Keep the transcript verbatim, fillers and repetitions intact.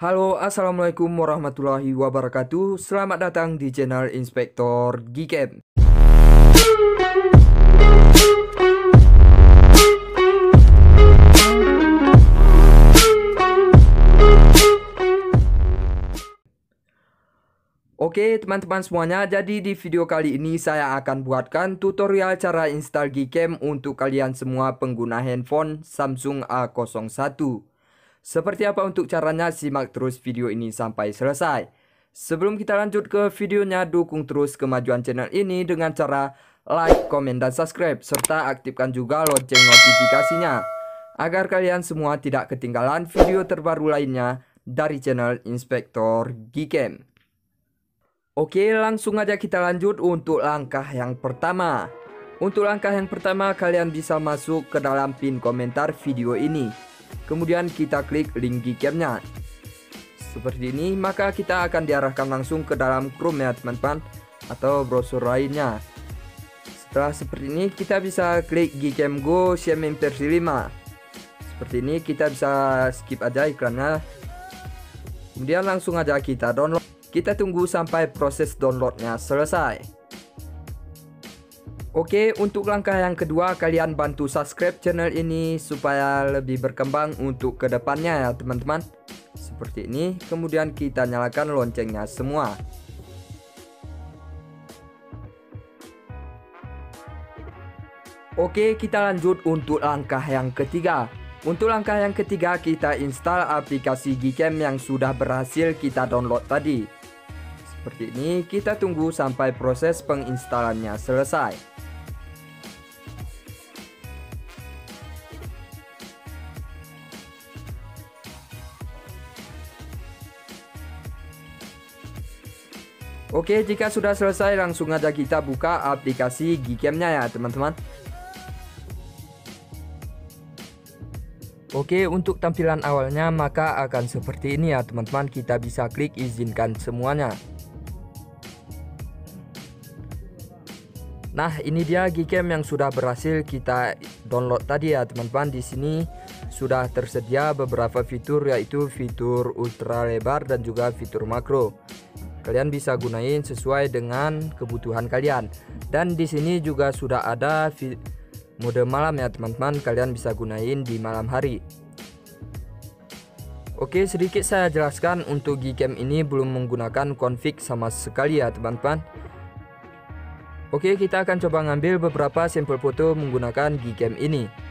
Halo, assalamualaikum warahmatullahi wabarakatuh. Selamat datang di channel Inspektor Gcam. Oke teman-teman semuanya, jadi di video kali ini saya akan buatkan tutorial cara install Gcam untuk kalian semua pengguna handphone Samsung A nol satu. Seperti apa untuk caranya, simak terus video ini sampai selesai. Sebelum kita lanjut ke videonya, dukung terus kemajuan channel ini dengan cara like, komen, dan subscribe, serta aktifkan juga lonceng notifikasinya agar kalian semua tidak ketinggalan video terbaru lainnya dari channel Inspektor Gcam. Oke, langsung aja kita lanjut untuk langkah yang pertama. Untuk langkah yang pertama, kalian bisa masuk ke dalam pin komentar video ini. Kemudian kita klik link Gcam-nya. Seperti ini, maka kita akan diarahkan langsung ke dalam Chrome ya teman-teman, atau browser lainnya. Setelah seperti ini, kita bisa klik Gcam Go Xiaomi versi lima. Seperti ini, kita bisa skip aja iklannya. Kemudian langsung aja kita download. Kita tunggu sampai proses downloadnya selesai. Oke, untuk langkah yang kedua, kalian bantu subscribe channel ini supaya lebih berkembang untuk kedepannya ya teman-teman. Seperti ini, kemudian kita nyalakan loncengnya semua. Oke, kita lanjut untuk langkah yang ketiga. Untuk langkah yang ketiga, kita install aplikasi Gcam yang sudah berhasil kita download tadi. Seperti ini, kita tunggu sampai proses penginstalannya selesai. Oke, jika sudah selesai, langsung aja kita buka aplikasi Gcam-nya ya teman-teman. Oke, untuk tampilan awalnya maka akan seperti ini ya teman-teman. Kita bisa klik izinkan semuanya. Nah, ini dia Gcam yang sudah berhasil kita download tadi ya teman-teman. Di sini sudah tersedia beberapa fitur, yaitu fitur ultra lebar dan juga fitur makro. Kalian bisa gunain sesuai dengan kebutuhan kalian. Dan di sini juga sudah ada mode malam ya teman-teman. Kalian bisa gunain di malam hari. Oke, sedikit saya jelaskan, untuk Gcam ini belum menggunakan config sama sekali ya teman-teman. Oke, kita akan coba ngambil beberapa sampel foto menggunakan Gcam ini.